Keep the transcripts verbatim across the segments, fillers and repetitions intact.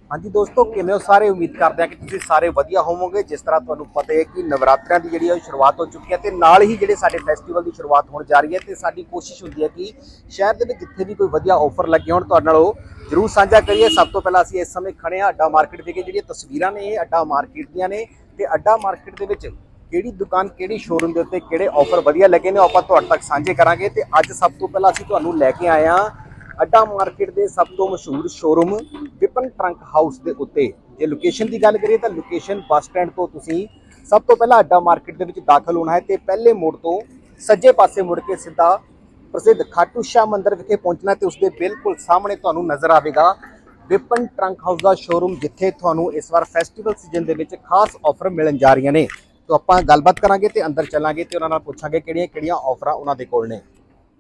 हाँ जी दोस्तों, किवें हो सारे। उम्मीद करते हैं कि तुसीं सारे वधिया होवोगे। जिस तरह तुहानूं पता है कि नवरात्रियां की जिहड़ी शुरुआत हो चुकी है, तो नाल ही जिहड़े साडे फैसटीवल की शुरुआत होने जा रही है, तो साडी कोशिश होंदी है कि शहर दे विच जिथे भी कोई वधिया ऑफर लगे होण तुहाडे नाल ओह जरूर साझा करिए। सब तो पहला असीं इस समय खड़े हाँ अड्डा मार्केट दे, जिहड़ियां तस्वीरां ने अड्डा मार्केट दीयां ने, ते अड्डा मार्केट दे विच किहड़ी दुकान किहड़ी शोरूम के उत्ते किहड़े ऑफर वधिया लगे ने आपां तुहाडे तक साझे करांगे। ते अज सब तो पहला असीं तुहानूं लैके आए हां अड्डा मार्केट के सब तो मशहूर शोरूम विपन ट्रंक हाउस के उत्ते। जे लोकेशन की गल करिए तो लोकेशन बस स्टैंड तो तुसीं सब तो पहला अड्डा मार्केट के दाखिल होना है, तो पहले मोड़ तो सज्जे पासे मुड़ के सीधा प्रसिद्ध खाटू शाह मंदिर विखे पहुंचना, तो उसके बिल्कुल सामने तुहानूं नज़र आएगा विपन ट्रंक हाउस का शोरूम, जिथे तुहानूं इस बार फैसटीवल सीजन के विच खास ऑफर मिलन जा रही ने। तो आपां गलबात करांगे तो अंदर चलांगे तो उन्हां नाल पुछांगे किहड़ियां किहड़ियां ऑफर उन्हां दे कोल ने।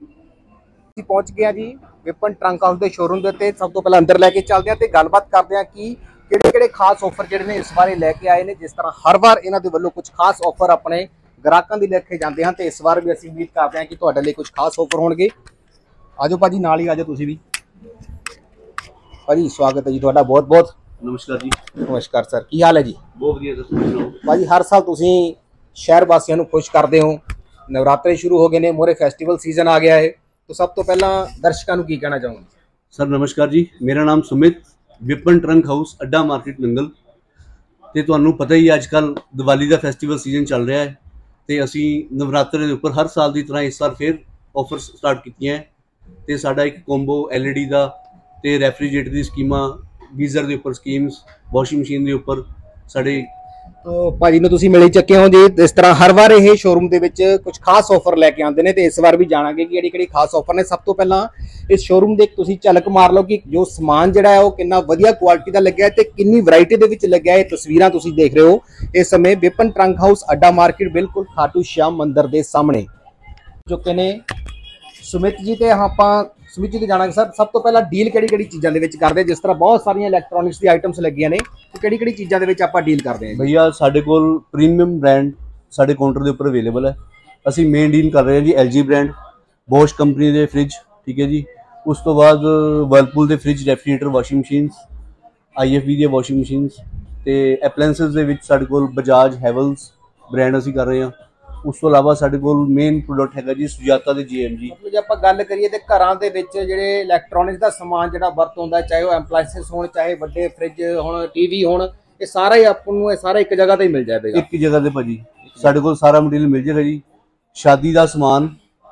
पहुंच गया जी विपन ट्रंक हाउस के शोरूम के उत्ते। सब तो पहले अंदर लैके चलते हैं तो गलबात करते हैं कि किहड़े-किहड़े खास ऑफर जिहड़े ने इस बार लैके आए ने। जिस तरह हर बार इन्हां दे वल्लों कुछ खास ऑफर अपने ग्राहकों की रखे जाते हैं, तो इस बार भी असीं उम्मीद करते हैं कि तुहाडे लई कुछ खास ऑफर होणगे। आजो भाजी नाल ही आजो तुसीं भी। भाजी स्वागत है जी तुहाडा बहुत बहुत। नमस्कार जी। नमस्कार सर, की हाल है जी? बहुत वधिया सर। भाजी हर साल तुसीं शहर वासियों को खुश करते हो, नवरात्रे शुरू हो गए ने, मोरे फैसटीवल सीजन आ गया है, तो सब तो पहला दर्शकों को की कहना चाहूँगा? सर नमस्कार जी, मेरा नाम सुमित, विपन ट्रंक हाउस अड्डा मार्केट नंगल। तो तुहानूं पता ही अजकल दिवाली का फैसटीवल सीजन चल रहा है, तो असी नवरात्रे के उपर हर साल की तरह इस बार फिर ऑफर स्टार्ट कीतियां है। तो साडा एक कोंबो एल ई डी का तो रैफ्रीजरेटर की स्कीमां, गीजर के उपर स्कीम्स, वॉशिंग मशीन के उपर साडे। तो भाजी ने तुसीं मिले चुके हो जी। इस तरह हर बार ये शोरूम के विच कुछ खास ऑफर लैके आते हैं, तो इस बार भी जाणांगे कि किहड़ी-किहड़ी खास ऑफर ने। सब तो पहला इस शोरूम के तुसीं झलक मार लो कि जो समान जिहड़ा है वो कितना वधिया क्वालिटी का लग्या है ते कितनी वैरायटी दे विच लग्या है। तस्वीरां तुसीं देख रहे हो इस समय विपन ट्रंक हाउस अड्डा मार्केट बिल्कुल खाटू श्याम मंदिर के सामने चुके ने सुमित जी। तो आपां सुमित जी तो जाना सर, सब तो पहला डील किहड़ी किहड़ी चीज़ों के विच करदे? जिस तरह बहुत सारिया इलैक्ट्रॉनिक्स की आइटम्स लगियां ने, तो किहड़ी किहड़ी चीज़ों के विच आपां डील करते हैं? भैया साडे कोल प्रीमियम ब्रांड साडे काउंटर के उपर अवेलेबल है। असी मेन डील कर रहे हैं जी L G brand, Bosch company के फ्रिज, ठीक है जी। उस तो बाद वर्लपूल के fridge, refrigerator, washing machine, I F B दी वॉशिंग मशीन, तो एपलेंसिस के विच साडे कोल बजाज हैवल्स ब्रांड असी कर रहे हैं। उस तो इलावा साडे कोल मेन प्रोडक्ट है जी सुजाता दे जी एम जी। मतलब जे आपां गल करिए तो घरां दे विच जिहड़े इलैक्ट्रॉनिक्स का समान जिहड़ा वरत होंदा, चाहे वो एपलाइंसेस होण, चाहे वड्डे फ्रिज होण, टीवी होण, ये सारा ही आपां नूं सारा एक जगह ते ही मिल जाएगा। एक जगह ते भाजी साडे कोल सारा मटीरियल मिल जाएगा जी। शादी का समान,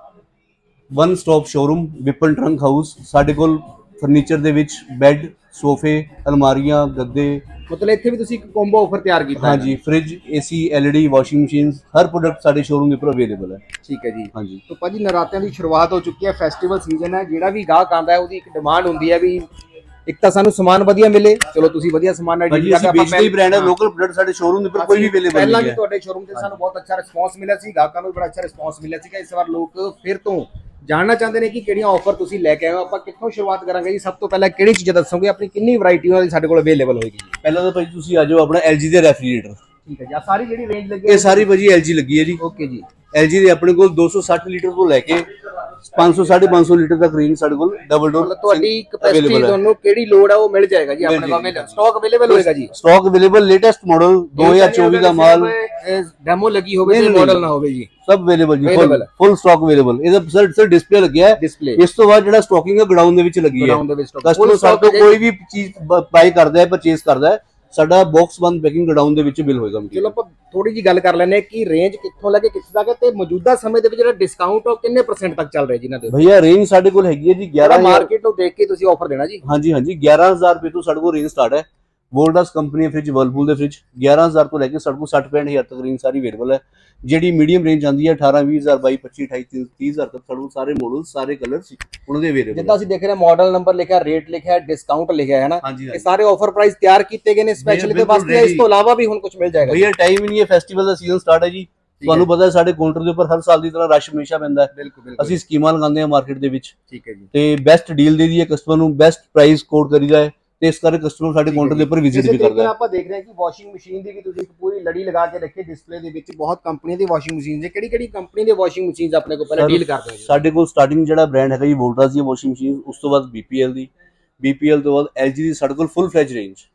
one stop showroom Vipan trunk house. साडे कोल फर्नीचर दे विच बैड, सोफे, अलमारियां, गद्दे, मतलब इत्थे भी तुसीं कोंबो ऑफर तैयार कीता? हाँ जी, fridge, AC, LED, washing machine, हर प्रोडक्ट साडे शोरूम के ऊपर अवेलेबल है। ठीक है जी। हाँ जी। तो भाजी नवरात्रियां की शुरुआत हो चुकी है, फैसटीवल सीजन है, जिहड़ा भी गाहक आंदा है उसकी एक डिमांड होंदी है भी एक तो सानू समान वधिया मिले। चलो तुसीं वधिया समान नाल डील करके बेचदे ही ब्रांड है, लोकल प्रोडक्ट साडे शोरूम के ऊपर कोई भी अवेलेबल नहीं है। पहला भी तुहाडे शोरूम ते सानू बहुत अच्छा रिस्पांस मिलिया सी, गाहकां नूं बड़ा अच्छा रिस्पांस मिलिया सीगा। इस बार लोग फिर तो जानना चाहते हैं कि किहड़ियां ऑफर तुसीं लैके आए हो। आपां कित्थों शुरुआत करांगे जी? सब तो पहला किहड़ी चीज़ दसोगे अपनी कितनी वैरायटी उन्हां दी साडे कोल अवेलेबल होएगी जी? पहला तो भाई तुसीं आ जाओ अपना एल जी दे रैफ्रीजरेटर। ठीक है जी। सारी जिहड़ी रेंज लगी ये सारी भाजी एल जी लगी है जी। ओके जी। एल जी दे अपने कोल दो सौ साठ लीटर तो लैके पाँच सौ साढ़े पाँच सौ लीटर तक रेंज साडे कोल डबल डोर तुहाडी कैपेसिटी दोनों केड़ी लोड है वो मिल जाएगा जी अपने कोल? स्टॉक अवेलेबल होएगा जी? स्टॉक अवेलेबल, लेटेस्ट मॉडल दो हज़ार चौबीस का माल, डेमो लगी होवे ते मॉडल ना होवे जी, सब अवेलेबल जी। Full full stock available. ਇਹਦਾ ਸਰ ਸਰ ਡਿਸਪਲੇ ਲੱਗਿਆ ਹੈ ਡਿਸਪਲੇ। ਇਸ ਤੋਂ ਬਾਅਦ ਜਿਹੜਾ ਸਟਾਕਿੰਗ ਹੈ ਗਡਾਊਨ ਦੇ ਵਿੱਚ ਲੱਗੀ ਹੈ। ਕਸਟਮਰ ਸਾਡੇ ਤੋਂ ਕੋਈ ਵੀ ਚੀਜ਼ ਬਾਈ ਕਰਦਾ ਹੈ, ਪਰਚੇਸ ਕਰਦਾ ਹੈ, ਸਾਡਾ ਬਾਕਸ ਬੰਦ ਪੈਕਿੰਗ ਗਡਾਊਨ ਦੇ ਵਿੱਚ ਬਿਲ ਹੋਏਗਾ। ਚਲੋ ਆਪਾਂ ਥੋੜੀ ਜੀ ਗੱਲ ਕਰ ਲੈਨੇ ਕਿ ਰੇਂਜ ਕਿੱਥੋਂ ਲੈ ਕੇ ਕਿੱਥੇ ਤੱਕ ਤੇ ਮੌਜੂਦਾ ਸਮੇਂ ਦੇ ਵਿੱਚ ਜਿਹੜਾ ਡਿਸਕਾਊਂਟ ਉਹ ਕਿੰਨੇ ਪਰਸੈਂਟ ਤੱਕ ਚੱਲ ਰਿਹਾ ਜੀ ਇਹਨਾਂ ਦੇ? ਭਈਆ ਰੇਂਜ ਸਾਡੇ ਕੋਲ ਹੈਗੀ ਹੈ ਜੀ ਗਿਆਰਾਂ ਮਾਰਕੀਟ ਤੋਂ ਦੇਖ ਕੇ ਤੁਸੀਂ ਆਫਰ ਦੇਣਾ ਜੀ। ਹਾਂਜੀ ਹਾਂਜੀ, ਗਿਆਰਾਂ ਹਜ਼ਾਰ ਰੁਪਏ ਤੋਂ ਸਾਡੇ ਕੋਲ ਰੇਂਜ ਸਟਾਰਟ ਹੈ। वोल्टास कंपनी फ्रिज, वर्लपूल के फ्रिज ग्यारह हज़ार तो लैके साढ़े को सठ पैंठ हज़ार तक रेंज सारी अवेलेबल है। जी मीडियम रेंज आती है अठारह बीस हज़ार बाई पच्ची अठाई तीस हज़ार तक साढ़े सारे मॉडल सारे कलर उन्होंने अवेलेबल। जिद्दां असीं देख रहे हैं मॉडल नंबर लिखा, रेट लिखा, डिस्काउंट लिखा है ना, ये सारे ऑफर प्राइस तैयार किए गए हैं स्पेशली ते वास्ते। इस तो इलावा भी हुण कुछ मिल जाएगा भैया? टाइम ही नहीं है, फेस्टिवल का सीजन स्टार्ट है जी। ਤੁਹਾਨੂੰ ਪਤਾ ਹੈ ਸਾਡੇ ਕਾਊਂਟਰ ਦੇ ਉੱਪਰ ਹਰ ਸਾਲ ਦੀ ਤਰ੍ਹਾਂ ਰਸ਼ ਹਮੇਸ਼ਾ ਪੈਂਦਾ ਹੈ। ਬਿਲਕੁਲ ਬਿਲਕੁਲ। ਅਸੀਂ ਸਕੀਮਾਂ ਲਗਾਉਂਦੇ ਹਾਂ ਮਾਰਕੀਟ ਦੇ ਵਿੱਚ। ਠੀਕ ਹੈ ਜੀ। ਤੇ ਬੈਸਟ ਡੀਲ ਦੇ ਦਈਏ ਕਸਟਮਰ ਨੂੰ, ਬੈਸਟ ਪ੍ਰਾਈਸ ਕੋਡ ਕਰੀਦਾ ਹੈ, ਤੇ ਇਸ ਕਰਕੇ ਕਸਟਮਰ ਸਾਡੇ ਕਾਊਂਟਰ ਦੇ ਉੱਪਰ ਵਿਜ਼ਿਟ ਵੀ ਕਰਦਾ ਹੈ। ਆਪਾਂ ਦੇਖ ਰਹੇ ਹਾਂ ਕਿ ਵਾਸ਼ਿੰਗ ਮਸ਼ੀਨ ਦੀ ਵੀ ਤੁਸੀਂ ਇੱਕ ਪੂਰੀ ਲੜੀ ਲਗਾ ਕੇ ਰੱਖੀ ਡਿਸਪਲੇ ਦੇ ਵਿੱਚ। ਬਹੁਤ ਕੰਪਨੀ ਦੀ ਵਾਸ਼ਿੰਗ ਮਸ਼ੀਨ ਨੇ, ਕਿਹੜੀ ਕਿਹੜੀ ਕੰਪਨੀ ਦੇ ਵਾਸ਼ਿੰਗ ਮਸ਼ੀਨਸ ਆਪਣੇ ਕੋਲ ਪਹਿਲਾਂ ਡੀਲ ਕਰਦੇ ਹੋ ਜੀ? ਸਾਡੇ ਕੋਲ ਸਟਾਰਟਿੰਗ ਜਿਹੜਾ ਬ੍ਰਾਂਡ ਹੈਗਾ ਜੀ ਵੋਲਟਾਸ ਦੀ ਵਾਸ਼ਿੰਗ ਮਸ਼ੀਨ, ਉਸ ਤੋਂ ਬਾਅਦ ਬੀਪੀਐਲ ਦੀ, ਬੀਪੀਐਲ ਤੋਂ ਬਾਅਦ ਐਲਜੀ ਦੀ ਸਾਡੇ ਕੋਲ ਫੁੱਲ ਫਲੈਜ ਰੇਂਜ।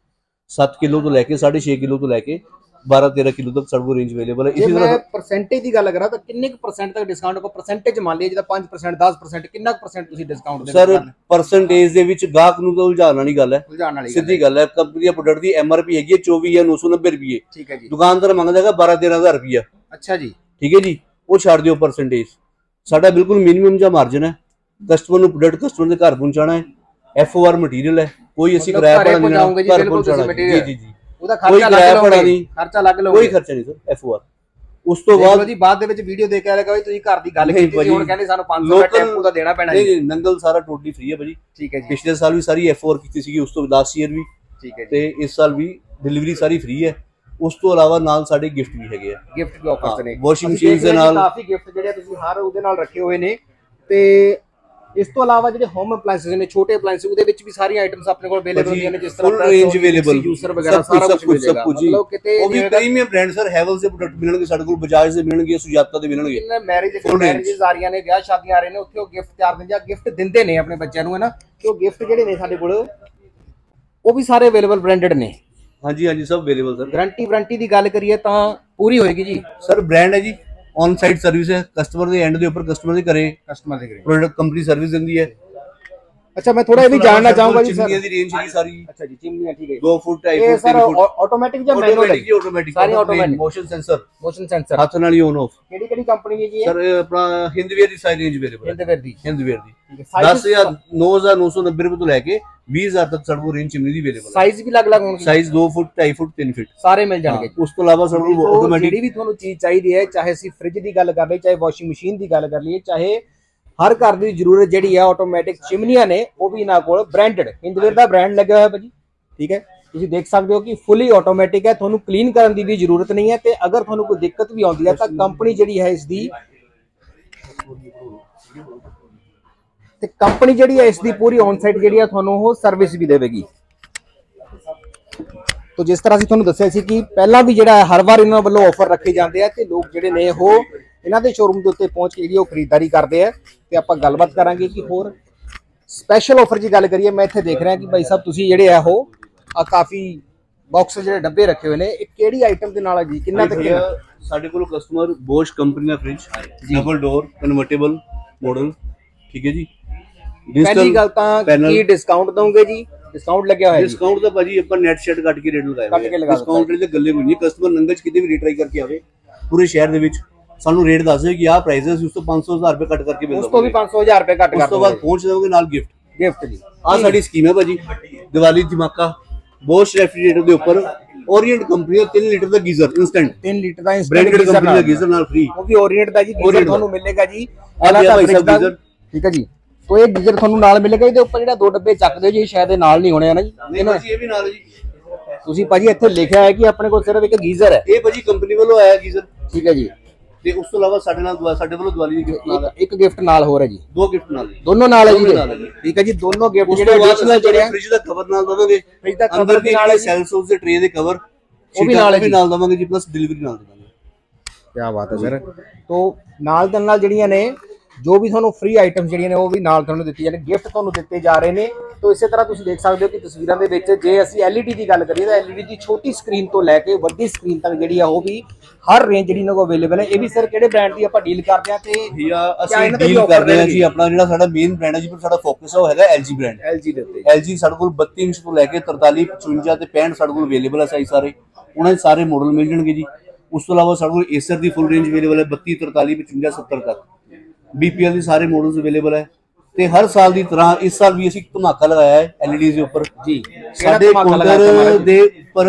ਸੱਤ ਕਿਲੋ ਤੋਂ ਲੈ ਕੇ ਸਾਢੇ ਛੇ ਕਿਲੋ ਤੋਂ ਲੈ ਕੇ ਬਾਰਾਂ तेरह किलो तक ਸਾਡੇ ਕੋਲ ਰੇਂਜ ਅਵੇਲੇਬਲ ਹੈ। ਇਸੇ ਤਰ੍ਹਾਂ ਪਰਸੈਂਟੇਜ ਦੀ ਗੱਲ ਕਰਾਂ ਤਾਂ ਕਿੰਨੇ ਕੁ ਪਰਸੈਂਟ ਤੱਕ ਡਿਸਕਾਊਂਟ ਕੋ ਪਰਸੈਂਟੇਜ ਮੰਨ ਲਈਏ ਜਿਹਦਾ ਪੰਜ ਪਰਸੈਂਟ ਦਸ ਪਰਸੈਂਟ ਕਿੰਨਾ ਕੁ ਪਰਸੈਂਟ ਤੁਸੀਂ ਡਿਸਕਾਊਂਟ ਦੇ ਸਰ ਪਰਸੈਂਟੇਜ ਦੇ ਵਿੱਚ ਗਾਹਕ ਨੂੰ ਤਾਂ ਉਲਝਾਉਣ ਵਾਲੀ ਗੱਲ ਹੈ, ਉਲਝਾਉਣ ਵਾਲੀ ਸਿੱਧੀ ਗੱਲ ਹੈ। ਕੰਪਨੀ ਦੇ ਪ੍ਰੋਡਕਟ ਦੀ ਐਮਆਰਪੀ ਹੈਗੀ ਹੈ ਚੌਵੀ ਜਾਂ ਨੌ ਸੌ ਨੱਬੇ ਰੁਪਏ, ਠੀਕ ਹੈ ਜੀ। ਦੁਕਾਨਦਾਰ ਮੰਗਦਾ ਹੈਗਾ ਬਾਰਾਂ तेरह ਹਜ਼ਾਰ ਰੁਪਇਆ, ਅੱਛਾ ਜੀ, ਠੀਕ ਹੈ ਜੀ। ਉਹ ਛੱਡ ਦਿਓ ਪਰਸੈਂਟੇਜ, ਸਾਡਾ ਬਿਲਕੁਲ ਮਿਨੀਮਮ ਜਿਹਾ ਮਾਰਜਨ ਹੈ। ਕਸਟਮਰ ਨੂੰ ਪ੍ਰੋਡਕਟ ਕਸਟਮਰ ਦੇ ਘਰ ਪਹੁੰਚਾਉਣਾ ਹੈ, ਐਫ ਓ ਆਰ ਮਟੀਰੀਅਲ ਹੈ, ਕੋਈ ਅਸੀਂ ਕਿਰਾਇਆ ਪੜਾ ਨਹੀਂ ਲੈਣਾ, ਘਰ ਪਹੁੰਚਾਉਣਾ। ਜੀ ਜੀ ਜੀ, ਉਹਦਾ ਖਰਚਾ ਲੱਗ ਲਓਗੇ, ਖਰਚਾ ਲੱਗ ਲਓਗੇ, ਕੋਈ ਖਰਚਾ ਨਹੀਂ ਸਰ ਐਫ ਓ ਆਰ। ਉਸ ਤੋਂ ਬਾਅਦ ਜੀ ਬਾਅਦ ਦੇ ਵਿੱਚ ਵੀਡੀਓ ਦੇਖ ਕੇ ਆਏਗਾ ਵੀ ਤੁਸੀਂ ਘਰ ਦੀ ਗੱਲ ਕੀਤੀ ਸੀ, ਹੁਣ ਕਹਿੰਦੇ ਸਾਨੂੰ ਪੰਜ ਸੌ ਰੁਪਏ ਟੈਂਪੂ ਦਾ ਦੇਣਾ ਪੈਣਾ। ਨਹੀਂ ਨੰਗਲ ਸਾਰਾ ਟੋਟਲੀ ਫ੍ਰੀ ਹੈ ਭਾਜੀ, ਠੀਕ ਹੈ ਜੀ। ਪਿਛਲੇ ਸਾਲ ਵੀ ਸਾਰੀ ਐਫ ਓ ਆਰ ਕੀਤੀ ਸੀਗੀ, ਉਸ ਤੋਂ ਲਾਸਟ ਈਅਰ ਵੀ, ਠੀਕ ਹੈ, ਤੇ ਇਸ ਸਾਲ ਵੀ ਡਿਲੀਵਰੀ ਸਾਰੀ ਫ੍ਰੀ ਹੈ। ਉਸ ਤੋਂ ਇਲਾਵਾ ਨਾਲ ਸਾਡੇ ਗਿਫਟ ਵੀ ਹੈਗੇ ਆ, ਗਿਫਟ ਵੀ ਆਫਰਸ ਨੇ, ਵਾਸ਼ਿੰਗ ਮਸ਼ੀਨ ਦੇ ਨਾਲ ਕਾਫੀ ਗਿਫਟ ਜਿਹੜੇ ਤੁਸੀਂ ਹਰ ਉਹਦੇ ਨਾਲ ਰੱਖੇ ਹੋਏ ਨੇ। ਤੇ ਇਸ ਤੋਂ ਇਲਾਵਾ ਜਿਹੜੇ ਹੋਮ ਅਪਲਾਈਐਂਸਸ ਨੇ, ਛੋਟੇ ਅਪਲਾਈਐਂਸ, ਉਹਦੇ ਵਿੱਚ ਵੀ ਸਾਰੀਆਂ ਆਈਟਮਸ ਆਪਣੇ ਕੋਲ ਅਵੇਲੇਬਲ ਹੁੰਦੀਆਂ ਨੇ, ਜਿਸ ਤਰ੍ਹਾਂ ਫੁੱਲ ਰੇਂਜ ਅਵੇਲੇਬਲ, ਜੂਸਰ ਵਗੈਰਾ ਸਾਰਾ ਕੁਝ ਮਿਲੇਗਾ। ਮਤਲਬ ਕਿਤੇ ਉਹ ਵੀ ਪ੍ਰੀਮੀਅਮ ਬ੍ਰਾਂਡ ਸਰ, ਹੈਵਲਸ ਦੇ ਪ੍ਰੋਡਕਟ ਮਿਲਣਗੇ ਸਾਡੇ ਕੋਲ, ਬਜਾਜ ਦੇ ਮਿਲਣਗੇ, ਸੁਜਾਤਾ ਦੇ ਮਿਲਣਗੇ। ਜਿੰਨੇ ਮੈਰਿਜ ਮੈਰਿਜਸ ਆ ਰਹੀਆਂ ਨੇ, ਵਿਆਹ ਸ਼ਾਦੀਆਂ ਆ ਰਹੇ ਨੇ, ਉੱਥੇ ਉਹ ਗਿਫਟ ਤਿਆਰ ਦਿੰਦੇ ਆ, ਗਿਫਟ ਦਿੰਦੇ ਨੇ ਆਪਣੇ ਬੱਚਿਆਂ ਨੂੰ, ਹੈ ਨਾ। ਕਿ ਉਹ ਗਿਫਟ ਜਿਹੜੇ ਨੇ ਸਾਡੇ ਕੋਲ ਉਹ ਵੀ ਸਾਰੇ ਅਵੇਲੇਬਲ ਬ੍ਰਾਂਡਡ ਨੇ। ਹਾਂਜੀ ਹਾਂਜੀ, ਸਭ ਅਵੇਲੇਬਲ ਸਰ। ਗਾਰੰਟੀ ਵਾਰੰਟੀ ਦੀ ਗੱਲ ਕਰੀਏ ਤਾਂ ਪੂਰੀ ਹੋਏਗੀ ਜੀ ਸਰ। ਬ੍ਰਾਂਡ ਹੈ ਜੀ, ਔਨ ਸਾਈਟ ਸਰਵਿਸ ਹੈ, ਕਸਟਮਰ ਦੇ ਐਂਡ ਦੇ ਉੱਪਰ ਕਸਟਮਰ ਦੇ ਘਰੇ ਕਸਟਮਰ ਦੇ ਘਰੇ ਪ੍ਰੋਡਕਟ ਕੰਪਨੀ ਸਰਵਿਸ ਦਿੰਦੀ ਹੈ। ਅੱਛਾ, ਮੈਂ ਥੋੜਾ ਇਹ ਵੀ ਜਾਣਨਾ ਚਾਹੂੰਗਾ ਜੀ ਸਰ, ਚਿਮਨੀਆਂ ਦੀ ਰੇਂਜ ਹੈ ਸਾਰੀ। ਅੱਛਾ ਜੀ, ਚਿਮਨੀਆਂ, ਠੀਕ ਹੈ। दो फुट ढाई ਇਹ फुट ਸਰ ਆਟੋਮੈਟਿਕ ਜਾਂ ਮੈਨੂਅਲ ਹੈ? ਜੀ ਆਟੋਮੈਟਿਕ, ਸਾਰੀ automatic, motion sensor, motion sensor, ਹੱਥ ਨਾਲ ਹੀ ਔਨ ਆਫ। ਕਿਹੜੀ ਕਿਹੜੀ ਕੰਪਨੀ ਦੀ ਜੀ? ਸਰ ਆਪਣਾ ਹਿੰਦਵੇਅਰ ਦੀ ਸਾਰੀ ਰੇਂਜ ਅਵੇਲੇਬਲ ਹੈ। ਹਿੰਦਵੇਅਰ ਦੀ, ਹਿੰਦਵੇਅਰ ਦੀ ਦਸ ਹਜ਼ਾਰ ਨੌ ਹਜ਼ਾਰ ਨੌ ਸੌ ਨੱਬੇ ਰੁਪਏ ਤੋਂ ਲੈ ਕੇ ਵੀਹ ਹਜ਼ਾਰ ਤੱਕ ਸਾਡੇ ਕੋਲ ਰੇਂਜ ਚਿਮਨੀ ਦੀ ਅਵੇਲੇਬਲ ਹੈ। ਸਾਈਜ਼ ਵੀ ਅਲੱਗ-ਅਲੱਗ ਹੋਣਗੇ, ਸਾਈਜ਼ दो फुट ढाई फुट तीन फुट ਸਾਰੇ ਮਿਲ ਜਾਣਗੇ। ਉਸ ਤੋਂ ਇਲਾਵਾ ਸਾਡੇ ਕੋਲ ਆਟੋਮੈਟਿਕ ਜਿਹੜੀ ਵੀ ਤੁਹਾਨੂੰ ਚੀਜ਼ ਚਾਹੀਦੀ ਹੈ, ਚਾਹੇ ਅਸੀਂ ਫ੍ਰਿਜ ਦੀ ਗੱਲ ਕਰ ਲਈਏ, ਚਾਹੇ ਵਾਸ਼ਿੰਗ ਮਸ਼ੀਨ ਦੀ ਗੱਲ ਕਰ ਲਈਏ, ਚਾਹੇ ਹਰ ਘਰ ਦੀ ਜ਼ਰੂਰਤ ਜਿਹੜੀ ਹੈ ਆਟੋਮੈਟਿਕ ਚਿਮਨੀਆਂ ਨੇ, ਉਹ ਵੀ ਇਹਨਾਂ ਕੋਲ ਬ੍ਰਾਂਡਡ ਹਿੰਦਵੇਅਰ ਦਾ ਬ੍ਰਾਂਡ ਲੱਗਿਆ ਹੋਇਆ ਭਾਜੀ, ਠੀਕ ਹੈ। ਤੁਸੀਂ ਦੇਖ ਸਕਦੇ ਹੋ ਕਿ ਫੁੱਲੀ ਆਟੋਮੈਟਿਕ ਹੈ, ਤੁਹਾਨੂੰ ਕਲੀਨ ਕਰਨ ਦੀ ਵੀ ਜ਼ਰੂਰਤ ਨਹੀਂ ਹੈ। ਤੇ ਅਗਰ ਤੁਹਾਨੂੰ ਕੋਈ ਦਿੱਕਤ ਵੀ ਆਉਂਦੀ ਹੈ ਤਾਂ ਕੰਪਨੀ ਜਿਹੜੀ ਹੈ ਇਸ ਦੀ ਤੇ ਕੰਪਨੀ ਜਿਹੜੀ ਹੈ ਇਸ ਦੀ ਪੂਰੀ ਔਨ ਸਾਈਟ ਜਿਹੜੀ ਹੈ ਤੁਹਾਨੂੰ ਉਹ ਸਰਵਿਸ ਵੀ ਦੇਵੇਗੀ। तो जिस तरह से ਤੁਹਾਨੂੰ ਦੱਸਿਆ ਸੀ ਕਿ ਪਹਿਲਾਂ ਵੀ ਜਿਹੜਾ ਹਰ ਵਾਰ ਇਹਨਾਂ ਵੱਲੋਂ ਆਫਰ ਰੱਖੇ ਜਾਂਦੇ ਆ ਤੇ ਲੋਕ ਜਿਹੜੇ ਨੇ ਉਹ ਇਹਨਾਂ ਦੇ ਸ਼ੋਰੂਮ ਦੇ ਉੱਤੇ ਪਹੁੰਚ ਕੇ ਜਿਹੜੀ ਉਹ ਖਰੀਦਦਾਰੀ ਕਰਦੇ ਆ। ਤੇ ਆਪਾਂ ਗੱਲਬਾਤ ਕਰਾਂਗੇ ਕਿ ਹੋਰ ਸਪੈਸ਼ਲ ਆਫਰ ਦੀ ਗੱਲ ਕਰੀਏ। ਮੈਂ ਇੱਥੇ ਦੇਖ ਰਿਹਾ ਕਿ ਭਾਈ ਸਾਹਿਬ ਤੁਸੀਂ ਜਿਹੜੇ ਆ ਉਹ ਆ ਕਾਫੀ ਬਾਕਸ ਜਿਹੜੇ ਡੱਬੇ ਰੱਖੇ ਹੋਏ ਨੇ, ਇਹ ਕਿਹੜੀ ਆਈਟਮ ਦੇ ਨਾਲ ਹੈ ਜੀ? ਕਿੰਨਾ ਤੱਕ ਕਿੰਨਾ? ਸਾਡੇ ਕੋਲ ਕਸਟਮਰ ਬੋਸ਼ ਕੰਪਨੀ ਦਾ fridge, double door convertible model, ਠੀਕ ਹੈ ਜੀ। ਪਹਿਲੀ ਗੱਲ ਤਾਂ ਕੀ ਡਿਸਕਾਊਂਟ ਦੋਗੇ ਜੀ? डिस्काउंट लगे हुआ है? डिस्काउंट तो भाजी अपन नेट शेट कट के रेट लगाया है। डिस्काउंट ਦੇ ਗੱਲੇ ਕੋਈ ਨਹੀਂ, ਕਸਟਮਰ ਨੰਗਲ ਚ ਕਿਤੇ ਵੀ ਰੀਟਰਾਈ ਕਰਕੇ ਆਵੇ ਪੂਰੇ ਸ਼ਹਿਰ ਦੇ ਵਿੱਚ ਸਾਨੂੰ ਰੇਟ ਦੱਸ ਦਿਓ ਕਿ ਆਹ ਪ੍ਰਾਈਸ ਹੈ, ਉਸ ਤੋਂ ਪੰਜ ਸੌ ਹਜ਼ਾਰ ਰੁਪਏ ਕੱਟ ਕਰਕੇ ਮਿਲਦਾ, ਉਸ ਤੋਂ ਵੀ ਪੰਜ ਸੌ ਹਜ਼ਾਰ ਰੁਪਏ ਕੱਟ ਕਰ, ਉਸ ਤੋਂ ਬਾਅਦ ਪਹੁੰਚ ਜਾਓਗੇ ਨਾਲ ਗਿਫਟ। ਗਿਫਟ ਜੀ ਆਹ ਸਾਡੀ ਸਕੀਮ ਹੈ ਭਾਜੀ, ਦੀਵਾਲੀ ਧਮਾਕਾ। ਬੋਸ਼ ਰੈਫ੍ਰਿਜਰੇਟਰ ਦੇ ਉੱਪਰ ਓਰੀਐਂਟ ਕੰਪਨੀ ਦਾ ਤਿੰਨ ਲੀਟਰ ਦਾ ਗੀਜ਼ਰ ਇੰਸਟੈਂਟ, ਤਿੰਨ ਲੀਟਰ ਦਾ ਇੰਸਟੈਂਟ ਬ੍ਰਾਂਡਡ ਕੰਪਨੀ ਦਾ ਗੀਜ਼ਰ ਨਾਲ ਫ੍ਰੀ, ਉਹ ਵੀ ਓਰੀਐਂਟ ਦਾ ਜੀ ਗੀਜ਼ਰ ਤੁਹਾਨੂੰ ਮਿਲੇਗਾ ਜੀ। ਆਲਾ ਦਾ ਗੀਜ਼ਰ, ਠੀਕ ਹੈ ਜੀ। तो ये गीजर ਤੁਹਾਨੂੰ ਨਾਲ ਮਿਲੇਗਾ। ਇਹਦੇ ਉੱਪਰ ਜਿਹੜਾ ਦੋ ਡੱਬੇ ਚੱਕਦੇ ਹੋ ਜੀ, ਸ਼ਾਇਦ ਇਹ ਨਾਲ ਨਹੀਂ ਹੋਣੇ ਆ ਨਾ ਜੀ? ਨਹੀਂ ਭਾਜੀ, ਇਹ ਵੀ ਨਾਲ ਹੈ ਜੀ। ਤੁਸੀਂ ਭਾਜੀ ਇੱਥੇ ਲਿਖਿਆ ਹੈ ਕਿ ਆਪਣੇ ਕੋਲ ਸਿਰਫ ਇੱਕ ਗੀਜ਼ਰ ਹੈ, ਇਹ ਭਾਜੀ ਕੰਪਨੀ ਵੱਲੋਂ ਆਇਆ ਗੀਜ਼ਰ, ਠੀਕ ਹੈ ਜੀ। ਤੇ ਉਸ ਤੋਂ ਇਲਾਵਾ ਸਾਡੇ ਨਾਲ ਸਾਡੇ ਵੱਲੋਂ ਦੀਵਾਲੀ ਦੀ ਗਿਫਟ ਨਾਲ ਇੱਕ ਗਿਫਟ ਨਾਲ ਹੋਰ ਹੈ ਜੀ, ਦੋ ਗਿਫਟ ਨਾਲ, ਦੋਨੋਂ ਨਾਲ ਹੈ ਜੀ, ਠੀਕ ਹੈ ਜੀ। ਦੋਨੋਂ ਗਿਫਟ ਜਿਹੜੇ ਐਡੀਸ਼ਨਲ ਜਿਹੜੇ ਫ੍ਰਿਜ ਦਾ ਕਵਰ ਨਾਲ ਦਵਾਂਗੇ, ਫ੍ਰਿਜ ਦਾ ਕਵਰ ਵੀ ਨਾਲ ਹੈ, ਸੈਲਸੋਸ ਦੇ ਟ੍ਰੇ ਦੇ ਕਵਰ ਉਹ ਵੀ ਨਾਲ ਹੈ, ਨਾਲ ਦਵਾਂਗੇ ਜੀ, ਪਲੱਸ ਡਿਲੀਵਰੀ ਨਾਲ ਦਵਾਂਗੇ। ਕੀ ਬਾਤ ਹੈ ਸਰ। ਤੋਂ ਨਾਲ ਦੇ ਨਾਲ ਜਿਹੜੀਆਂ ਨੇ ਜੋ ਵੀ ਤੁਹਾਨੂੰ ਫ੍ਰੀ ਆਈਟਮ ਜਿਹੜੀਆਂ ਨੇ ਉਹ ਵੀ ਨਾਲ ਤੁਹਾਨੂੰ ਦਿੱਤੀ ਜਾਂਦੇ, ਗਿਫਟ ਤੁਹਾਨੂੰ ਦਿੱਤੇ ਜਾ ਰਹੇ ਨੇ। तो ਇਸੇ ਤਰ੍ਹਾਂ ਤੁਸੀਂ ਦੇਖ ਸਕਦੇ ਹੋ ਕਿ ਤਸਵੀਰਾਂ ਦੇ ਵਿੱਚ ਜੇ ਅਸੀਂ ਐਲਈਡੀ ਦੀ ਗੱਲ ਕਰੀਏ ਤਾਂ ਐਲਈਡੀ ਦੀ ਛੋਟੀ ਸਕਰੀਨ ਤੋਂ ਲੈ ਕੇ ਵੱਡੀ ਸਕਰੀਨ ਤੱਕ ਜਿਹੜੀ ਆ ਉਹ ਵੀ ਹਰ ਰੇਂਜ ਜਿਹੜੀ ਇਹਨਾਂ ਕੋਲ ਅਵੇਲੇਬਲ ਹੈ। ਇਹ ਵੀ ਸਰ ਕਿਹੜੇ ਬ੍ਰਾਂਡ ਦੀ ਆਪਾਂ ਡੀਲ ਕਰਦੇ ਆ? ਤੇ ਅਸੀਂ ਡੀਲ ਕਰਦੇ ਆ ਜੀ, ਆਪਣਾ ਜਿਹੜਾ ਸਾਡਾ ਮੇਨ ਬ੍ਰਾਂਡ ਹੈ ਜੀ, ਪਰ ਸਾਡਾ ਫੋਕਸ ਹੈ ਉਹ ਹੈਗਾ ਐਲਜੀ ਬ੍ਰਾਂਡ। ਐਲਜੀ ਦੇ ਉੱਤੇ ਐਲਜੀ ਸਾਡੇ ਕੋਲ ਬੱਤੀ ਇੰਚ ਤੋਂ ਲੈ ਕੇ ਤਰਤਾਲੀ ਪਚਵੰਜਾ ਤੇ ਪੈਂਹਠ ਸਾਡੇ ਕੋਲ ਅਵੇਲੇਬਲ ਹੈ ਸਾਈਜ਼ ਸਾਰੇ, ਉਹਨਾਂ ਦੇ ਸਾਰੇ ਮਾਡਲ ਮਿਲ ਜਾਣਗੇ ਜੀ। ਉਸ ਤੋਂ ਇਲਾਵਾ ਸਾਡੇ ਕੋਲ ਏਸਰ ਦੀ ਫੁੱਲ ਰੇਂਜ ਅਵੇਲੇਬਲ ਹੈ ਬੱਤੀ ਤਰਤਾਲੀ ਪਚਵੰਜਾ ਸੱਤਰ ਤੱਕ, बीपीएल ਦੇ ਸਾਰੇ ਮਾਡਲਸ ਅਵੇਲੇਬਲ ਹੈ। ਤੇ ਹਰ ਸਾਲ ਦੀ ਤਰ੍ਹਾਂ ਇਸ ਸਾਲ ਵੀ ਅਸੀਂ ਧਮਾਕਾ ਲਗਾਇਆ ਹੈ ਐਲਈਡੀ ਦੇ ਉੱਪਰ ਜੀ। ਸਾਡੇ ਕਾਊਂਟਰ ਦੇ ਉੱਪਰ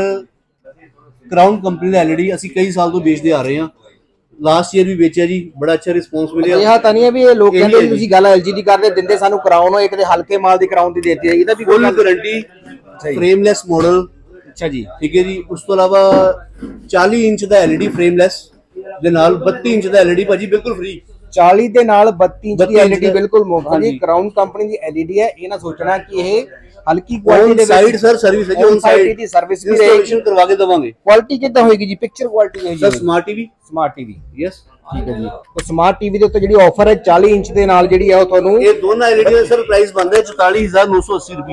ਕਰਾਊਨ ਕੰਪਨੀ ਦਾ ਐਲਈਡੀ ਅਸੀਂ ਕਈ ਸਾਲ ਤੋਂ ਵੇਚਦੇ ਆ ਰਹੇ ਹਾਂ, ਲਾਸਟ ਈਅਰ ਵੀ ਵੇਚਿਆ ਜੀ, ਬੜਾ ਅੱਛਾ ਰਿਸਪੌਂਸ ਮਿਲਿਆ। ਇਹ ਤਾਂ ਨਹੀਂ ਹੈ ਵੀ ਇਹ ਲੋਕ ਕਹਿੰਦੇ ਤੁਸੀਂ ਗੱਲ ਐਲਜੀ ਦੀ ਕਰਦੇ, ਦਿੰਦੇ ਸਾਨੂੰ ਕਰਾਊਨ, ਇੱਕ ਤੇ ਹਲਕੇ ਮਾਲ ਦੀ ਕਰਾਊਨ ਦੀ ਦੇਤੀ ਹੈ, ਇਹਦਾ ਵੀ ਕੋਈ ਗਾਰੰਟੀ, ਫਰੇਮਲੈਸ ਮਾਡਲ, ਅੱਛਾ ਜੀ, ਠੀਕ ਹੈ ਜੀ। ਉਸ ਤੋਂ ਇਲਾਵਾ ਚਾਲੀ ਇੰਚ ਦਾ ਐਲਈਡੀ ਫਰੇਮਲੈਸ ਦੇ ਨਾਲ ਬੱਤੀ ਇੰਚ ਦਾ ਐਲਈਡੀ ਭਾਜੀ ਬਿਲਕੁਲ ਫ੍ਰੀ, ਚਾਲੀ ਦੇ ਨਾਲ ਬੱਤੀ ਇੰਚ ਦੀ ਐਲਈਡੀ ਬਿਲਕੁਲ ਮੁਫਤ ਜੀ। ਕਰਾਊਨ ਕੰਪਨੀ ਦੀ ਐਲਈਡੀ ਹੈ, ਇਹ ਨਾ ਸੋਚਣਾ ਕਿ ਇਹ ਹਲਕੀ ਕੁਆਲਿਟੀ ਦੇ ਸਾਈਡ ਸਰ ਸਰਵਿਸ ਹੈ ਜੀ, ਔਨ ਸਾਈਡ ਦੀ ਸਰਵਿਸ ਵੀ ਇੰਸਟਾਲੇਸ਼ਨ ਕਰਵਾ ਕੇ ਦਵਾਂਗੇ। ਕੁਆਲਿਟੀ ਕਿੱਦਾਂ ਹੋਏਗੀ ਜੀ? ਪਿਕਚਰ ਕੁਆਲਿਟੀ ਹੈ ਜੀ sir. Smart TV, smart TV, yes, ਠੀਕ ਹੈ ਜੀ। तो ਸਮਾਰਟ ਟੀਵੀ ਦੇ ਉੱਤੇ ਜਿਹੜੀ ਆਫਰ ਹੈ ਚਾਲੀ ਇੰਚ ਦੇ ਨਾਲ ਜਿਹੜੀ ਹੈ ਉਹ ਤੁਹਾਨੂੰ, ਇਹ ਦੋਨਾਂ ਐਲਈਡੀ ਦਾ ਸਰ ਪ੍ਰਾਈਸ ਬਣਦਾ ਹੈ ਚੁਤਾਲੀ ਹਜ਼ਾਰ ਨੌ ਸੌ ਅੱਸੀ ਰੁਪਏ।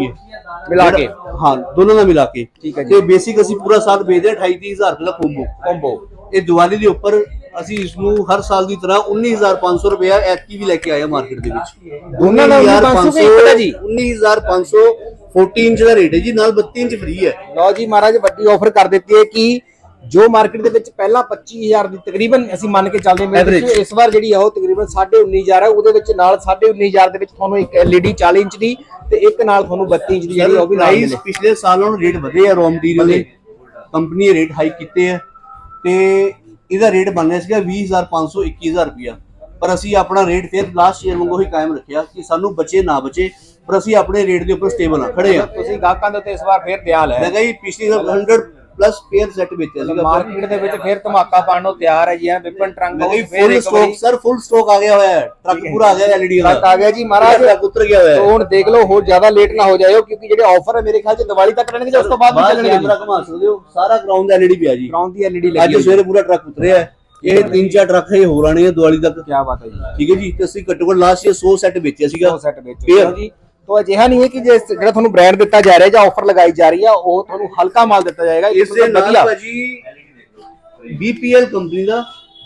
ਮਿਲਾ ਕੇ ਹਾਂ ਦੋਨਾਂ ਦਾ ਮਿਲਾ ਕੇ ਠੀਕ ਹੈ ਜੀ। ਤੇ ਬੇਸਿਕ ਅਸੀਂ ਪੂਰਾ ਸਾਲ ਵੇਚਦੇ ਅਠਾਈ ਤੀਹ ਹਜ਼ਾਰ ਰੁਪਏ ਦਾ ਕੋਂਬੋ ਕੰਬੋ। ਇਹ ਦੀਵਾਲੀ ਦੇ ਉੱਪਰ ਅਸੀਂ ਇਸ ਨੂੰ ਹਰ ਸਾਲ ਦੀ ਤਰ੍ਹਾਂ ਉੱਨੀ ਹਜ਼ਾਰ ਪੰਜ ਸੌ ਰੁਪਏ ਐਤਕੀ ਵੀ ਲੈ ਕੇ ਆਏ ਮਾਰਕੀਟ ਦੇ ਵਿੱਚ। ਦੋਨਾਂ ਦਾ ਉੱਨੀ ਹਜ਼ਾਰ ਪੰਜ ਸੌ ਇੱਕ ਦਾ ਜੀ ਉੱਨੀ ਹਜ਼ਾਰ ਪੰਜ ਸੌ ਚੌਦਾਂ ਇੰਚ ਦਾ ਰੇਟ ਹੈ ਜੀ, ਨਾਲ ਬੱਤੀ ਇੰਚ ਫ੍ਰੀ ਹੈ। ਲਓ ਜੀ ਮਹਾਰਾਜ ਵੱਡੀ ਆਫਰ ਕਰ ਦਿੱਤੀ ਹੈ ਕਿ ਜੋ ਮਾਰਕੀਟ ਦੇ ਵਿੱਚ ਪਹਿਲਾਂ ਪੱਚੀ ਹਜ਼ਾਰ ਦੀ ਤਕਰੀਬਨ ਅਸੀਂ ਮੰਨ ਕੇ ਚੱਲਦੇ ਮਿਲਦੀ ਸੀ, ਇਸ ਵਾਰ ਜਿਹੜੀ ਆ ਉਹ ਤਕਰੀਬਨ ਸਾਢੇ ਉੱਨੀ ਹਜ਼ਾਰ ਹੈ। ਉਹਦੇ ਵਿੱਚ ਨਾਲ ਸਾਢੇ ਉੱਨੀ ਹਜ਼ਾਰ ਦੇ ਵਿੱਚ ਤੁਹਾਨੂੰ ਇੱਕ ਐਲਈਡੀ ਚਾਲੀ ਇੰਚ ਦੀ ਤੇ ਇੱਕ ਨਾਲ ਤੁਹਾਨੂੰ ਬੱਤੀ ਇੰਚ ਦੀ ਜਿਹੜੀ ਉਹ ਵੀ ਨਾਲ ਮਿਲੇ। ਪਿਛਲੇ ਸਾਲ ਨਾਲੋਂ ਰੇਟ ਵਧੇ ਆ ਰॉ ਮਟੀਰੀਅਲ ਦੇ, ਕੰਪਨੀ ਨੇ ਰੇਟ ਹਾਈਕ ਕੀਤੇ ਆ ਤੇ ਇਹਦਾ ਰੇਟ ਬਣ ਰਿਹਾ ਸੀਗਾ ਵੀਹ ਹਜ਼ਾਰ ਪੰਜ ਸੌ ਇੱਕੀ ਹਜ਼ਾਰ ਰੁਪਇਆ, ਪਰ ਅਸੀਂ ਆਪਣਾ ਰੇਟ ਫਿਰ ਲਾਸਟ ਈਅਰ ਵਾਂਗੂ ਹੀ ਕਾਇਮ ਰੱਖਿਆ ਕਿ ਸਾਨੂੰ ਬਚੇ ਨਾ ਬਚੇ, ਪਰ ਅਸੀਂ ਆਪਣੇ ਰੇਟ ਦੇ ਉੱਪਰ ਸਟੇਬਲ ਆ ਖੜੇ ਆ। ਤੁਸੀਂ ਗਾਹਕਾਂ ਦੇ ਉੱਤੇ ਇਸ ਵਾਰ ਫਿਰ ਦਿਆਲ ਹੈ। ਮੈਂ ਕਹਾਂ ਪਿਛਲੀ ਵਾਰ ਸੌ ਪਲੱਸ ਪੇਅਰ ਸੈੱਟ ਵੇਚਿਆ ਸੀਗਾ ਮਾਰਕੀਟ ਦੇ ਵਿੱਚ ਫਿਰ ਧਮਾਕਾ ਪਾਉਣ ਨੂੰ ਤਿਆਰ ਹੈ ਜੀ। ਆ Vipan trunk full stock sir, full stock ਆ ਗਿਆ ਹੋਇਆ ਹੈ, ਟਰੱਕ ਪੂਰਾ ਆ ਗਿਆ ਐਲਈਡੀ ਦਾ ਆ ਗਿਆ ਜੀ ਮਹਾਰਾਜ, ਟਰੱਕ ਉਤਰ ਗਿਆ ਹੋਇਆ ਹੈ। ਹੁਣ ਦੇਖ ਲਓ ਹੋਰ ਜ਼ਿਆਦਾ ਲੇਟ ਨਾ ਹੋ ਜਾਇਓ ਕਿਉਂਕਿ ਜਿਹੜੇ ਆਫਰ ਹੈ ਮੇਰੇ ਖਿਆਲ ਚ ਦੀਵਾਲੀ ਤੱਕ ਰਹਿਣਗੇ ਜਾਂ ਉਸ ਤੋਂ ਬਾਅਦ ਵੀ ਚੱਲਣਗੇ। ਕੈਮਰਾ ਘੁਮਾ ਸਕਦੇ ਹੋ, ਸਾਰਾ ਗਰਾਊਂਡ ਦਾ ਐਲਈਡੀ ਪਿਆ ਜੀ, ਗਰਾਊਂਡ ਦੀ ਐਲਈਡੀ ਲੱਗੀ ਅੱਜ ਸਵੇਰੇ ਪੂਰਾ ਟਰੱਕ ਉਤਰਿਆ ਹੈ। ਇਹ ਤਿੰਨ ਚਾਰ ਟਰੱਕ ਹੈ ਹੋਰ ਆਣੇ ਆ ਦੀਵਾਲੀ ਤੱਕ। ਕੀ ਬਾਤ ਹੈ ਜੀ, ਠੀਕ ਹੈ ਜੀ। ਤੇ ਅਸੀਂ ਘੱਟੋ ਘੱਟ ਲਾਸਟ ਈਅਰ ਸੌ ਸੈੱਟ ਵੇਚਿਆ ਸੀਗਾ। ਸੌ ਸੈੱਟ ਵੇਚਿਆ ਜੀ। तो ਅਜਿਹਾ ਨਹੀਂ ਹੈ ਕਿ ਜੇ ਜਿਹੜਾ ਤੁਹਾਨੂੰ ਬ੍ਰਾਂਡ ਦਿੱਤਾ ਜਾ ਰਿਹਾ ਜਾਂ ਆਫਰ ਲਗਾਈ ਜਾ ਰਹੀ ਆ ਉਹ ਤੁਹਾਨੂੰ ਹਲਕਾ ਮਾਲ ਦਿੱਤਾ ਜਾਏਗਾ। ਇਸ ਦੇ ਨਾਲ ਭਾਜੀ ਬੀਪੀਐਲ ਕੰਪਨੀ ਦਾ